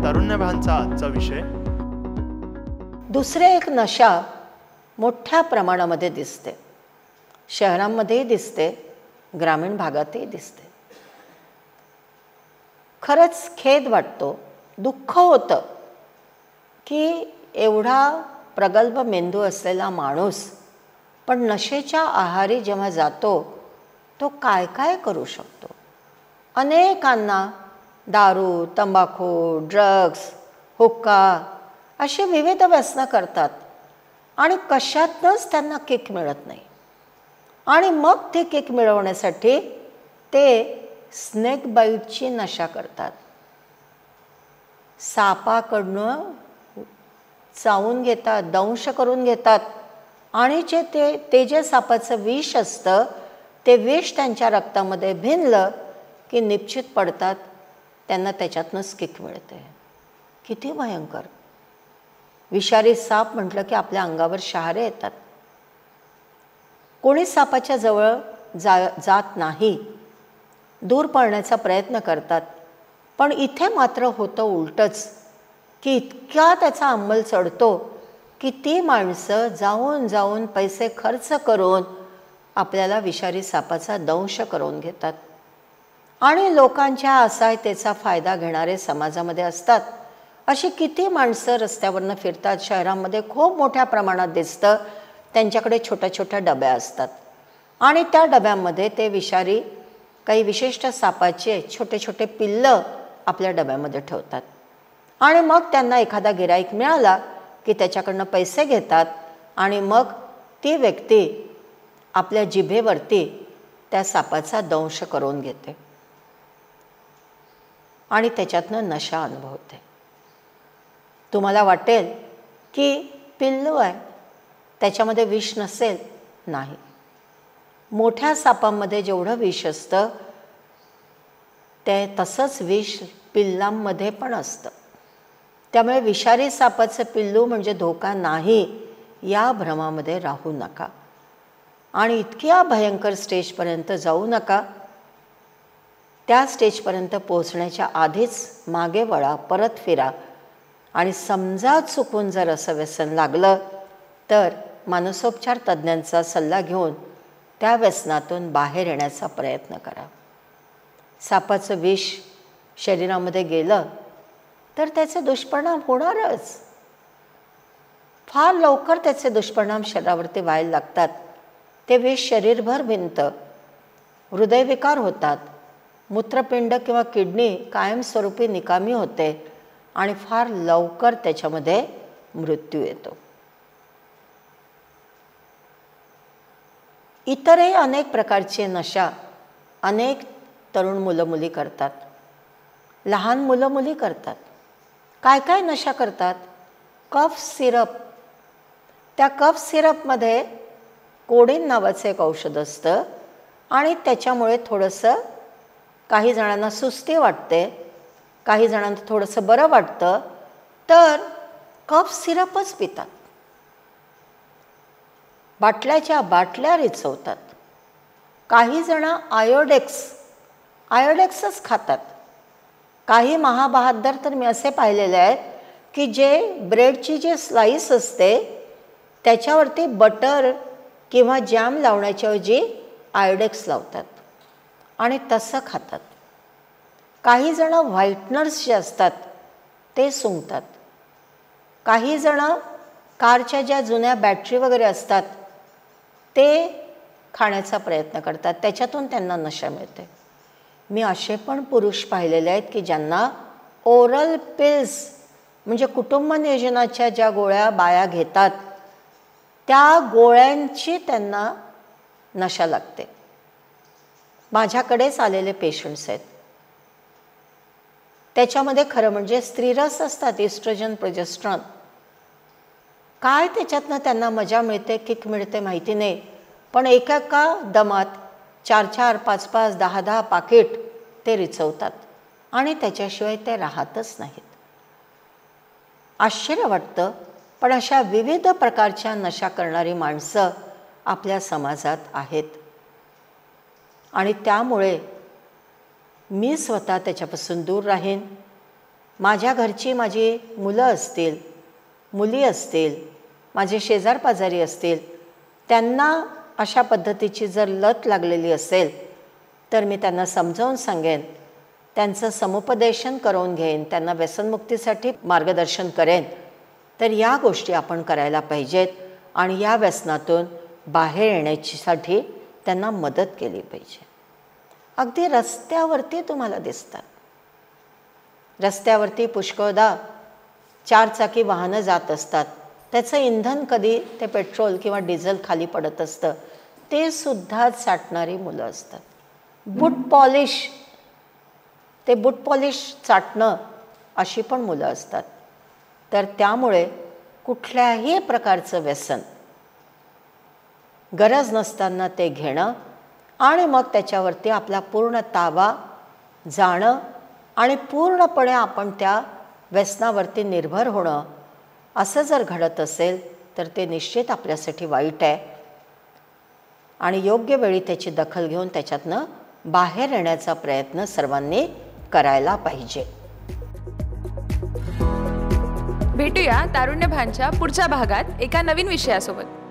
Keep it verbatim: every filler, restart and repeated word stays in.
तारुण्यभानचा आजचा विषय. दुसरे एक नशा मोठ्या प्रमाणामध्ये दिसते. शहरांमध्येही दिसते, ग्रामीण भागातही दिसते. खरंच खेद वाटतो, दुःख होतं की एवढा प्रगल्भ मेंदू असलेला माणूस पण नशेच्या आहारी जेव्हा जातो तो काय काय करू शकतो. अनेकांना दारू, तंबाखू, ड्रग्स, हुक्का अशी विविध व्यसनं करतात आणि कशातनंच त्यांना किक मिळत नाही. आणि मग ते किक मिळवण्यासाठी ते स्नेक बाईटची नशा करतात. सापाकडनं चावून घेतात, दंश करून घेतात आणि जे ते ते जे सापाचं विष असतं ते विष त्यांच्या रक्तामध्ये भिनलं की निश्चित पडतात, त्यांना त्याच्यातनंच किक मिळते. किती भयंकर. विषारी साप म्हटलं की आपल्या अंगावर शहारे येतात. कोणी सापाच्या जवळ जा जात नाही, दूर पळण्याचा प्रयत्न करतात. पण इथे मात्र होतं उलटंच की इतक्या त्याचा अंमल चढतो की ती माणसं जाऊन जाऊन पैसे खर्च करून आपल्याला विषारी सापाचा दंश करून घेतात. आणि लोकांच्या असहायतेचा फायदा घेणारे समाजामध्ये असतात. अशी किती माणसं रस्त्यावरनं फिरतात. शहरांमध्ये खूप मोठ्या प्रमाणात दिसतं. त्यांच्याकडे छोट्या छोट्या डब्या असतात आणि त्या डब्यामध्ये ते विषारी काही विशिष्ट सापाचे छोटे छोटे पिल्लं आपल्या डब्यामध्ये ठेवतात. आणि मग त्यांना एखादा गिऱ्हाईक मिळाला की त्याच्याकडनं पैसे घेतात आणि मग ती व्यक्ती आपल्या जिभेवरती त्या सापाचा दंश करून घेते आणि त्याच्यातनं नशा अनुभवते. तुम्हाला वाटेल की पिल्लू आहे, त्याच्यामध्ये विष नसेल. नाही, मोठ्या सापांमध्ये जेवढं विष असतं ते तसंच विष पिल्लांमध्ये पण असतं. त्यामुळे विषारी सापाचं पिल्लू म्हणजे धोका नाही या भ्रमामध्ये राहू नका आणि इतक्या भयंकर स्टेजपर्यंत जाऊ नका. त्या स्टेजपर्यंत पोहोचण्याच्या आधीच मागे वळा, परत फिरा आणि समजा चुकून जर असं व्यसन लागलं तर मानसोपचार तज्ज्ञांचा सल्ला घेऊन त्या व्यसनातून बाहेर येण्याचा प्रयत्न करा. सापाचं विष शरीरामध्ये गेलं तर त्याचे दुष्परिणाम होणारच. फार लवकर त्याचे दुष्परिणाम शरीरावरती व्हायला लागतात. ते विष शरीरभर भिनतं, हृदयविकार होतात, मूत्रपिंड किंवा किडनी कायमस्वरूपी निकामी होते आणि फार लवकर त्याच्यामध्ये मृत्यू येतो. इतरही अनेक प्रकारचे नशा अनेक तरुण मुलं मुली करतात, लहान मुलं मुली करतात. काय काय नशा करतात? Cough syrup. त्या कफ सिरपमध्ये कोडीन नावाचं एक औषध असतं आणि त्याच्यामुळे थोडंसं काही जणांना सुस्ती वाटते, काही जणांना थोडंसं बरं वाटतं, तर कफ सिरपच पितात. बाटल्याच्या बाटल्या रिचवतात. काही जण आयोडेक्स आयोडेक्सच खातात. काही महाबहाद्दर तर मी असे पाहिलेले आहेत की जे ब्रेडची जी स्लाईस असते त्याच्यावरती बटर किंवा जॅम लावण्याच्याऐवजी आयोडेक्स लावतात आणि तसं खातात. काही जण व्हाईटनर्स जे असतात ते सुंघतात. काही जण कारच्या ज्या जुन्या बॅटरी वगैरे असतात ते खाण्याचा प्रयत्न करतात, त्याच्यातून त्यांना नशा मिळते. मी असे पण पुरुष पाहिलेले आहेत की ज्यांना ओरल पिल्स म्हणजे कुटुंब नियोजनाच्या ज्या गोळ्या बाया घेतात त्या गोळ्यांची त्यांना नशा लागते. माझ्याकडेच आलेले पेशंट्स आहेत. त्याच्यामध्ये खरं म्हणजे स्त्रीरस असतात, इस्ट्रोजन, प्रोजेस्ट्रॉन. काय त्याच्यातनं त्यांना मजा मिळते, किक मिळते माहिती नाही, पण एका एका दमात चार चार पाच पाच दहा दहा पाकिट ते रिचवतात आणि त्याच्याशिवाय ते राहतच नाहीत. आश्चर्य वाटतं, पण अशा विविध प्रकारच्या नशा करणारी माणसं आपल्या समाजात आहेत आणि त्यामुळे मी स्वतः त्याच्यापासून दूर राहीन. माझ्या घरची माझी मुलं असतील, मुली असतील, माझे शेजारपाजारी असतील, त्यांना अशा पद्धतीची जर लत लागलेली असेल तर मी त्यांना समजावून सांगेन, त्यांचं समुपदेशन करून घेईन, त्यांना व्यसनमुक्तीसाठी मार्गदर्शन करेन. तर या गोष्टी आपण करायला पाहिजेत आणि या व्यसनातून बाहेर येण्यासाठी त्यांना मदत केली पाहिजे. अगदी रस्त्यावरती तुम्हाला दिसतात, रस्त्यावरती पुष्कळदा चारचाकी वाहनं जात असतात, त्याचं इंधन कधी ते पेट्रोल किंवा डिझेल खाली पडत असतं, ते सुद्धा चाटणारी मुलं असतात. बूट पॉलिश, ते बूट पॉलिश चाटणं अशी पण मुलं असतात. तर त्यामुळे कुठल्याही प्रकारचं व्यसन गरज नसताना ते घेणं आणि मग त्याच्यावरती आपला पूर्ण ताबा जाणं आणि पूर्णपणे आपण त्या व्यसनावरती निर्भर होणं, असं जर घडत असेल तर ते निश्चित आपल्यासाठी वाईट आहे आणि योग्य वेळी त्याची दखल घेऊन त्याच्यातनं बाहेर येण्याचा प्रयत्न सर्वांनी करायला पाहिजे. भेटूया तारुण्यभानच्या पुढच्या भागात एका नवीन विषयासोबत.